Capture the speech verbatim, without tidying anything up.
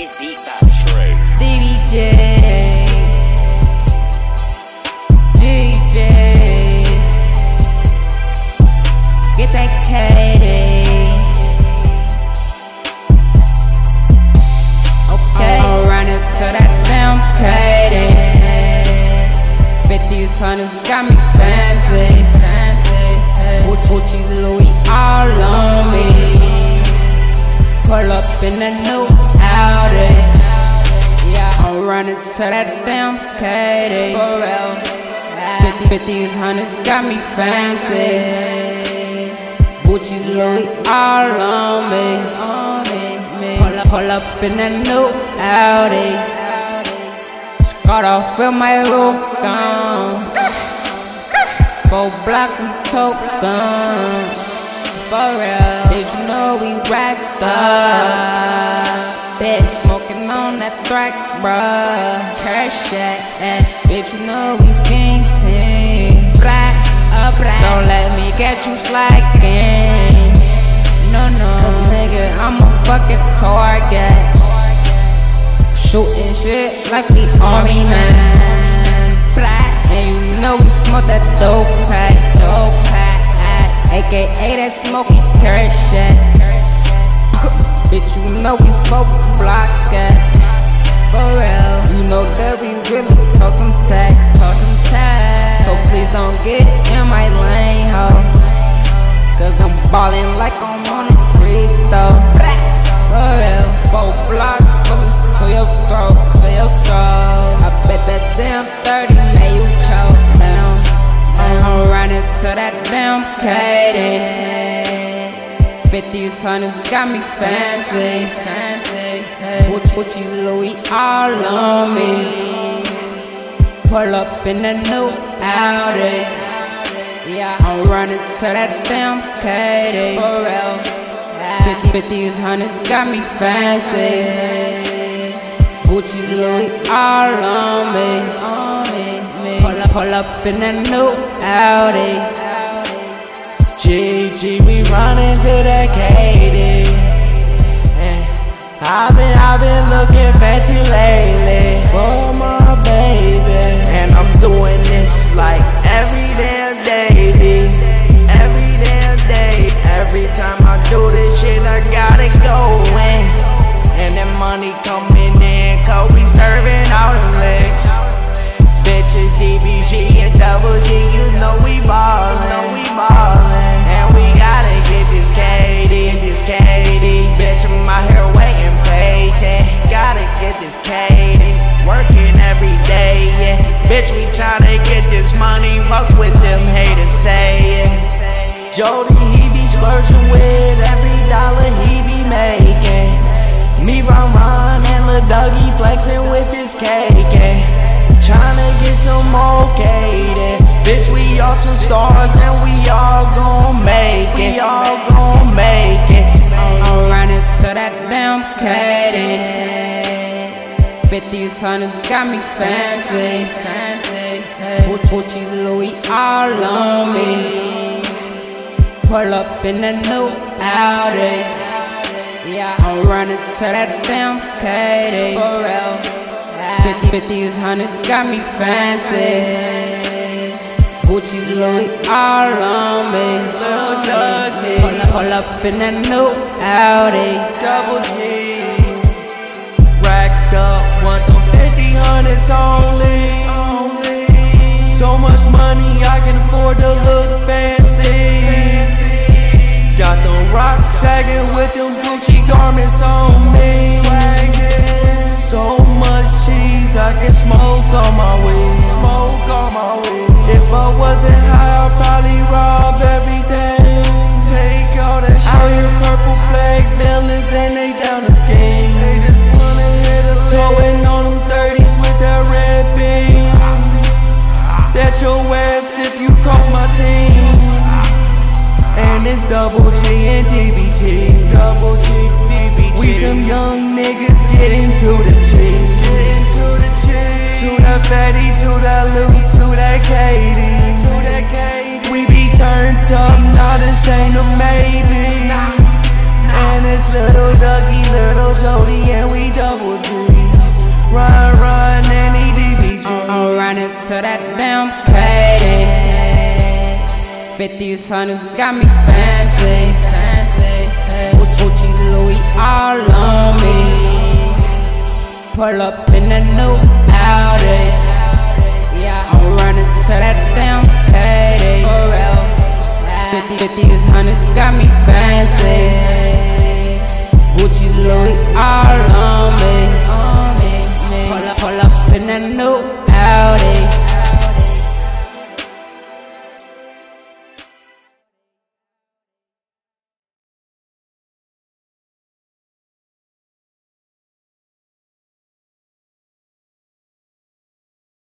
This beat by Trey. D B J, G J, get that Katie. Okay, I'm running to that damn Katie. Fifties, hundreds got me fancy, fancy. Gucci, Louis all on me. Pull up in that new Audi. Yeah, I'm running to that damn Katie. For real. Fifties, hundreds got me fancy. Gucci, Louis all on me. Pull up, pull up in that new Audi. Skirt off with my roof down. Four block we tote gun. For real, bitch, you know we racked up. Bitch, smoking on that crack, bruh. Cash at, bitch, you know we skin team. Black, up, black. Don't let me get you slacking. No, no, cause nigga, I'm a fucking target. Shooting shit like we army man. Black, and you know we smoke that dope pack, dope pack. A K A that smoky carrot shit. Bitch, you know we fuck blocks, cat. For real, you know that we really talkin' tax, talkin' tax. So please don't get in my lane, ho. Cause I'm ballin' like I'm on a free throw. For real, four blocks, to your throat, to your throat. I bet that damn thirty made you choke down. I'm running to that damn Katie. Fifties, hundreds got me fancy, fancy. Gucci, Louis all on me. Pull up in that new Audi. Yeah, I'm running to that damn Katie. For real. Fifties, hundreds got me fancy. Gucci, Louis all on me. Pull up, pull up in that new Audi. G G, we running to that Katie. And I've been, I've been looking fancy lately for my baby. And I'm doing this like every damn day, B. Every damn day. Every time I do this shit, I got it going. And that money coming in, cause we serving all the legs. Bitches, D B G and Double G, you know we ballin', know we ballin'. And we gotta get this Katie, this Katie. Bitch, I'm out here waiting patient. Gotta get this Katie, working every day, yeah. Bitch, we tryna get this money, fuck with them haters say it. Jody, he be splurging with every dollar he be making. Me, Ron Ron, and Lil Dougie flexing with this cake, yeah. Tryna get some more Katie. Bitch, we all some stars and we all gon' make it. We all gon' make it. I'm running to that damn Katie. Fifties, hundreds got me fancy, fancy. Gucci, Louis all on me. Pull up in that new Audi. Yeah, I'm running to that damn Katie. For real. Fifties, hundreds got me fancy. Gucci, Louis all on me. Pull up, pull up in that new Audi. Double G, racked up, want them fifty hundreds only. So much money I can afford to look fancy. Got them rocks sagging with them Gucci garments on me. So much cheese, I can smoke on my weed. Smoke on my weed. If I wasn't high, I'd probably rob everything. Take all that shit. Out here, purple flag villains, and they down the scheme. They just wanna hit a lick. Towing on them thirties with that red beam. That's your ass if you cross my team. And it's Double G and D B G. Double G, D B G. We some young niggas getting to the cheese. Getting to the cheese. To that fatty, to that Louis, to that Katie. To that Katie. We be turned up, not this ain't a maybe. And it's little Dougie, little Jody, and we double that damn payday. Fifties, hundreds got me fancy. Gucci, Louis all on me. Pull up in a new Audi. Yeah, I'm running to that damn payday. For real. Fifties, hundreds got me fancy. Gucci, Louis all on me. Pull up, pull up in a new Audi.